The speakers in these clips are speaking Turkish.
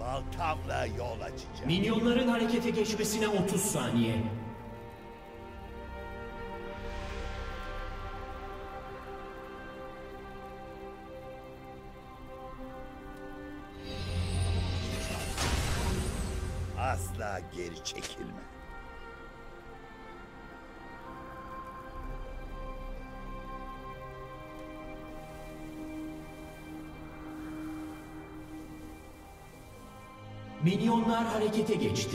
Baltamla yol açacağım. Minyonların harekete geçmesine 30 saniye. Asla geri çekilme. Minyonlar harekete geçti.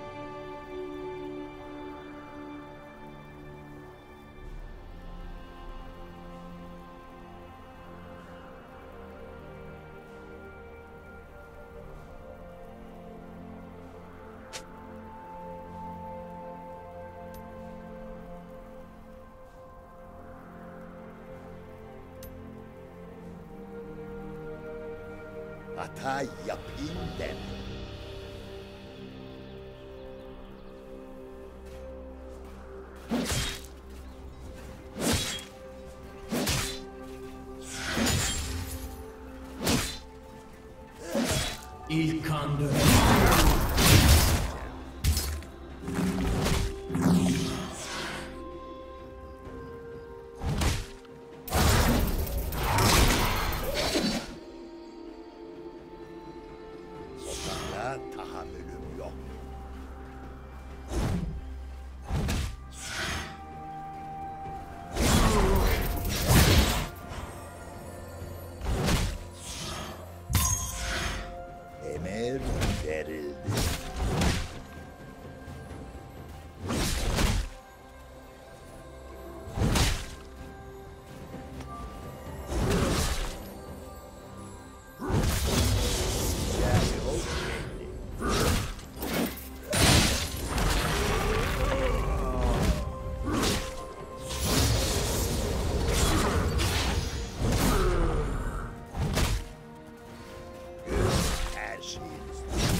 Hata yapayım deme. İlk kan dövüşü. Sana tahammülüm yok. Emir verildi. Her şeyiniz.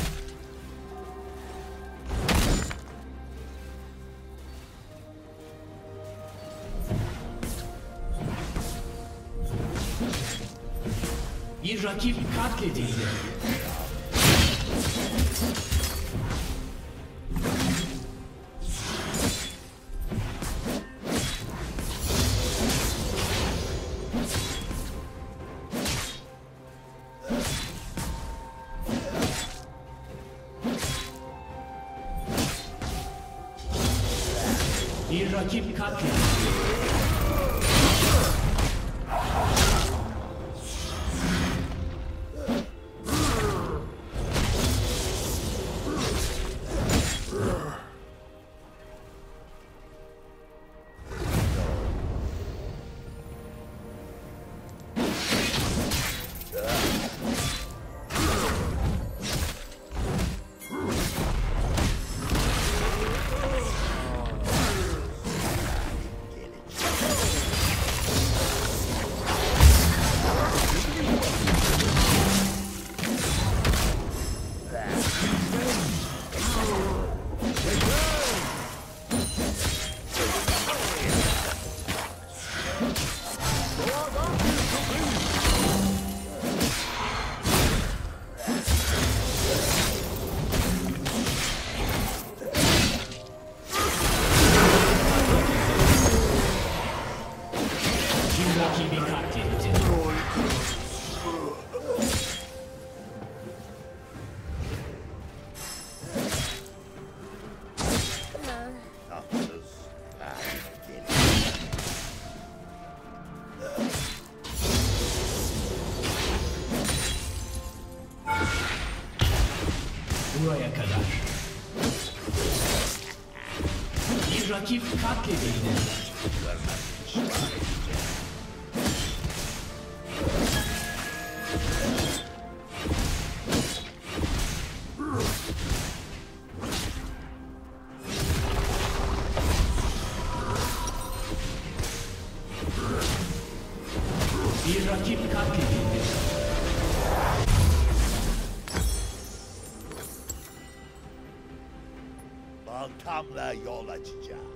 Bir rakip katledildi. Bir rakip katledildi. Rakibi katletti. Tatsız. Gelin. Buraya kadar. Bir rakip katledildi. Bir rakip katledildi. Baltamla yol açacağım.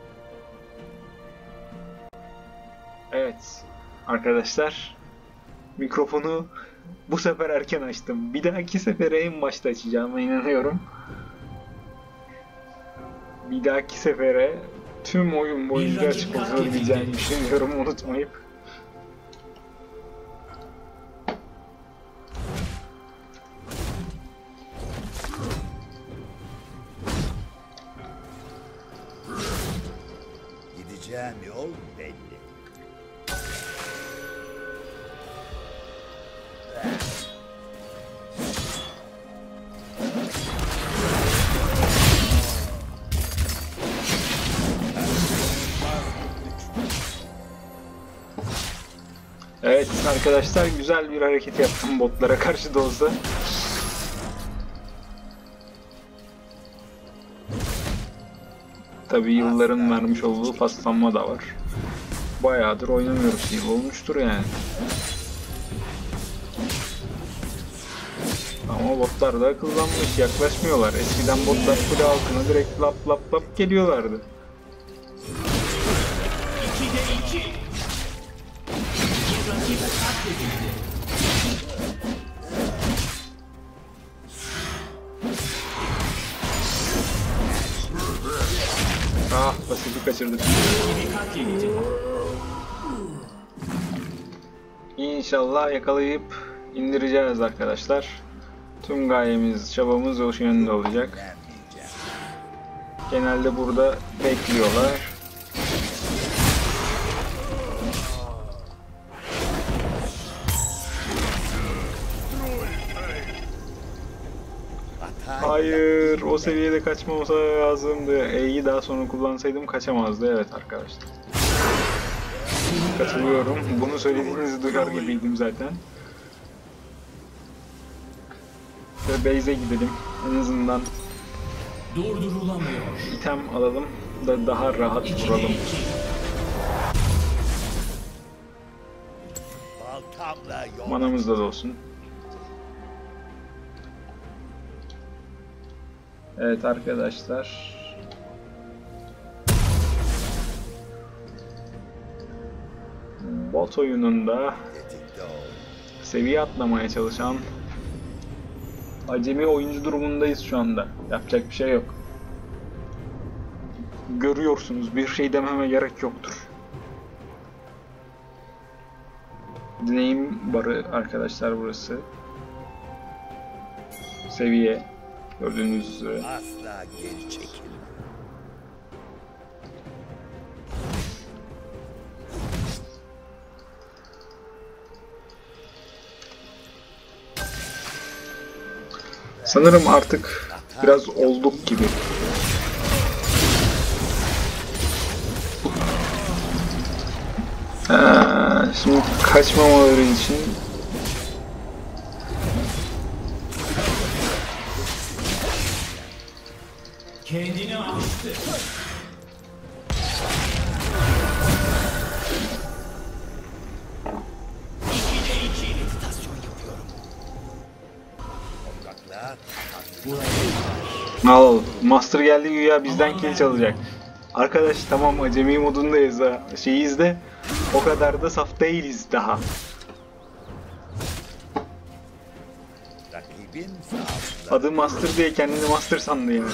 Evet arkadaşlar, Mikrofonu bu sefer erken açtım. Bir dahaki sefere en başta açacağıma inanıyorum. Bir dahaki sefere tüm oyun boyunca açık olabileceğini düşünüyorum, unutmayıp. Gideceğim yol belli. Evet arkadaşlar, güzel bir hareket yaptım botlara karşı da olsa. Tabii yılların vermiş olduğu paslanma da var. Bayağıdır oynamıyoruz, yıl olmuştur yani. Ama botlar da akıllanmış, yaklaşmıyorlar. Eskiden botlar kule altına direkt lap lap lap geliyorlardı. 2'de 2. Bir rakip katledildi. Ah, pasifi kaçırdık. Rakibi katledildi. İnşallah yakalayıp indireceğiz arkadaşlar. Tüm gayemiz, çabamız o yönde olacak. Vermeyeceğim. Genelde burada bekliyorlar. Hata Hayır, o seviyede kaçmamasa lazımdı. E'yi daha sonra kullansaydım kaçamazdı. Evet arkadaşlar. Katılıyorum. Bunu söylediğinizi duyar gibiydim zaten. Ve base'e gidelim. En azından Durdurulamıyor. item alalım da daha rahat 2'de vuralım. 2. baltamla yol Manamız da olsun. Evet arkadaşlar. Bot oyununda tetikte ol. seviye atlamaya çalışan acemi oyuncu durumundayız şu anda. Yapacak bir şey yok. Görüyorsunuz, bir şey dememe gerek yoktur. Deneyim barı arkadaşlar burası. Seviye gördüğünüz üzere. Asla geri çekilme. Sanırım artık biraz olduk gibi. Şimdi kaçmamaları için Kendini aştı. Topraklar al, Master geldi güya bizden kill çalacak. Arkadaş tamam, acemi modundayız ha. Şeyiz de o kadar da saf değiliz daha. rakibin zaafları Adı Master diye kendini Master sandı yani.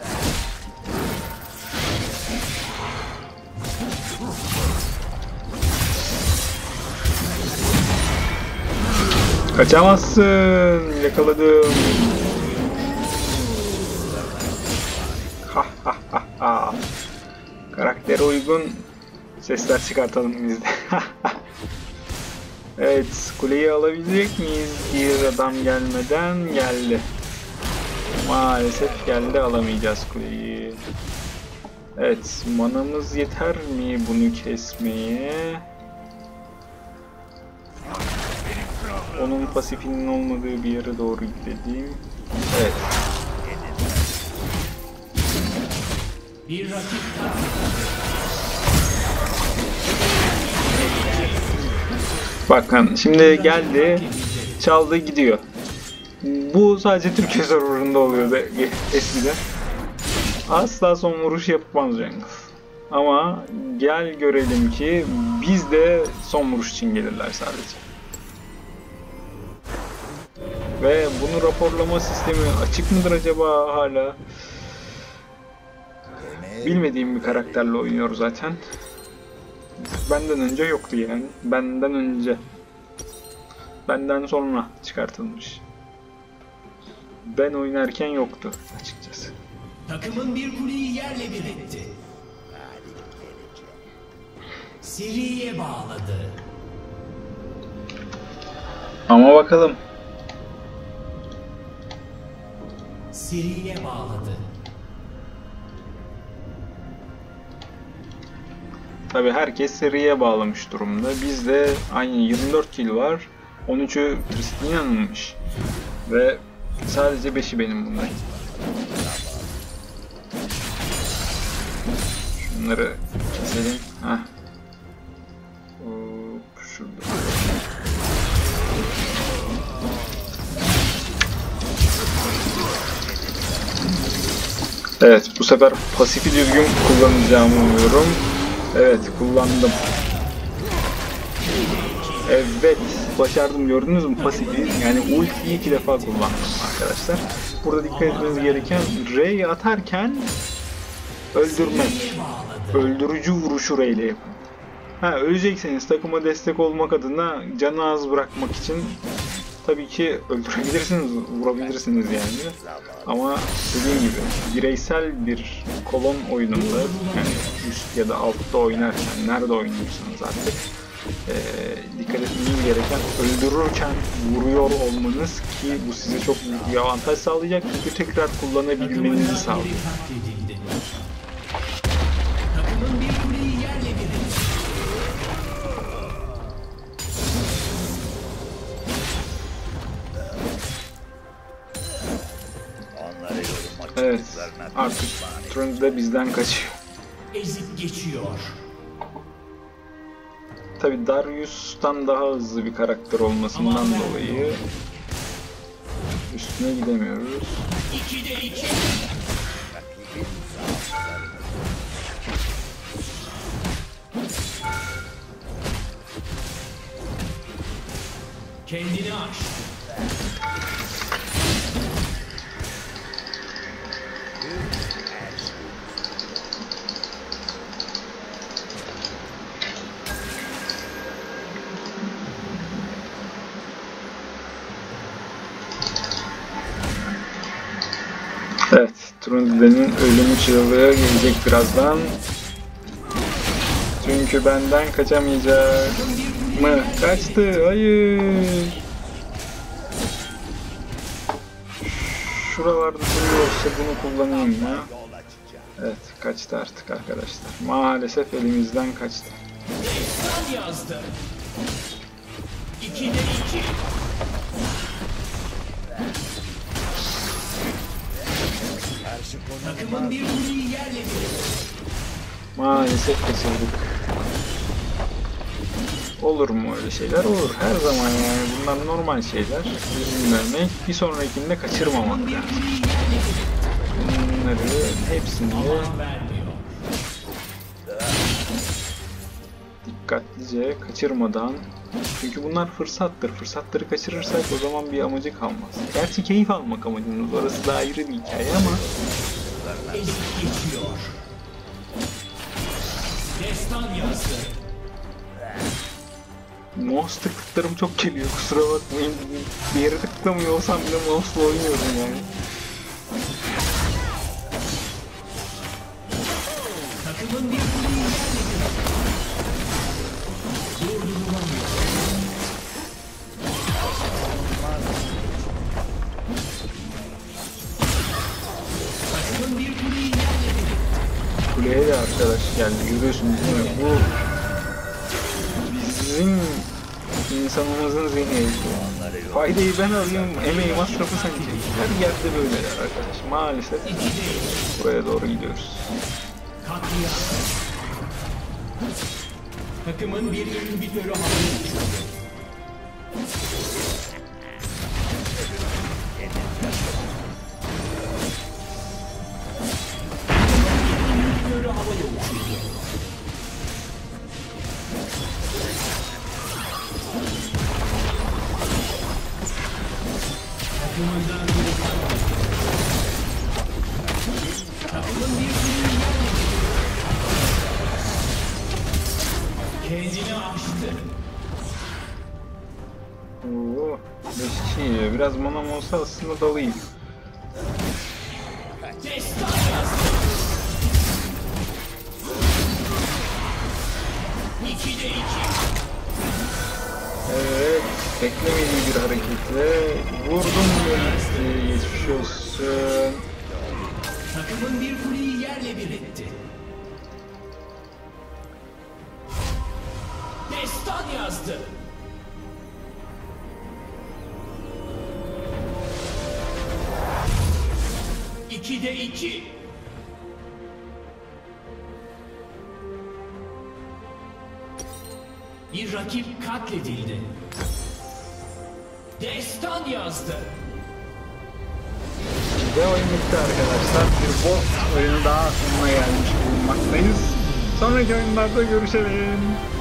Kaçamazsın. Yakaladım. Ha ha ha ha. Karaktere uygun sesler çıkartalım biz de. Evet, kuleyi alabilecek miyiz? Bir adam gelmeden geldi. Maalesef geldi, alamayacağız kuleyi. Evet, manamız yeter mi bunu kesmeye? Onun pasifinin olmadığı bir yere doğru gidelim. Evet. Bir rakip katledildi. Bakın şimdi geldi, çaldı gidiyor. Bu sadece Türkiye serverında oluyordu eskiden. Asla son vuruş yapmaz Cengiz. Ama gel görelim ki biz de son vuruş için gelirler sadece. Ve bunu raporlama sistemi açık mıdır acaba hala? Bilmediğim bir karakterle oynuyor zaten. Benden önce yoktu yani. Benden önce. Benden sonra çıkartılmış. Ben oynarken yoktu açıkçası. Takımın bir kuleyi yerle bir etti. Seriye bağladı. Ama bakalım. Seriye bağladı. Tabi herkes seriye bağlamış durumda. Bizde aynı 24 kill var. 13'ü Tristania'nınmış. Ve sadece 5'i benim bunlar. Şunları keselim. Heh. Hop, şurada. Evet, bu sefer pasifi düzgün kullanacağımı umuyorum. Evet, kullandım. Evet, başardım, gördünüz mü pasifi? Yani ultiyi 2 defa kullandım arkadaşlar. Burada dikkat etmeniz gereken R'yi atarken öldürmek. Öldürücü vuruşu R ile yapın. Ölecekseniz takıma destek olmak adına canı az bırakmak için tabii ki öldürebilirsiniz, vurabilirsiniz yani. Ama dediğim gibi bireysel bir kolon oyununda, yani üst ya da altta oynarken, nerede oynuyorsanız artık dikkat etmeniz gereken öldürürken vuruyor olmanız ki bu size çok büyük bir avantaj sağlayacak çünkü tekrar kullanabilmenizi sağlayacak. Takımın bir kuleyi yerle bir etti. Onları yorulmak Evet, çocuklarına artık Trund da bizden kaçıyor. Ezip geçiyor. Tabi Darius'tan daha hızlı bir karakter olmasından dolayı üstüne gidemiyoruz. 2'de 2. Kendini aş. Evet, Trundle'nin ölümü çığlığı gelecek birazdan. Çünkü benden kaçamayacak mı? Kaçtı, hayır. Şuralarda duruyorsa bunu kullanayım ya. yol açacak. Evet, kaçtı artık arkadaşlar. Maalesef elimizden kaçtı. Destan yazdı. 2'de 2. Karşı konu Takımın bir kuleyi yerle bir etti. Maalesef kaçırdık. Olur mu öyle şeyler? Olur. Her zaman yani bunlar normal şeyler. İzin vermek, bir sonrakinde kaçırmamak lazım. Bunları hepsini Aman vermiyor. dikkatlice kaçırmadan, çünkü bunlar fırsattır. Fırsatları kaçırırsak o zaman bir amacı kalmaz. Gerçi keyif almak amacımız, orası da ayrı bir hikaye ama Ezip geçiyor. Destan yazdı. mouse tıklıklarım çok geliyor, kusura bakmayın. Bir yere tıklamıyor olsam bile mouse'la oynuyorum yani. Takımın bir kuleyi yerle bir etti. Durdurulamıyor. Takımın bir kuleyi yerle bir etti. Kuleye de arkadaş geldi, görüyorsunuz değil mi? Bu bizim insanımızın zihniyeti. Faydayı ben alayım, emeği masrafı sen çek. Her yerde böyleler arkadaş. Maalesef buraya doğru gidiyoruz. Katliam. Takımın bir inhibitörü havaya uçurdu. İnhibitörü havaya uçurdu. Takımından biri takımın bir kuleyi yerle bir kendini aştı. Oo, 5 kişi yiyor. Biraz manam olsa aslında dalayım. Destan yazdı. 2'de 2. Evet, beklemediği bir hareketle vurdum ve geçmiş olsun. Takımın bir kuleyi yerle bir etti. Destan yazdı. İkide 2. Bir rakip katledildi. Destan yazdı. Ve oyun bitti arkadaşlar. Bir boss oyunu daha sonuna gelmiş bulunmaktayız. Sonraki oyunlarda görüşelim.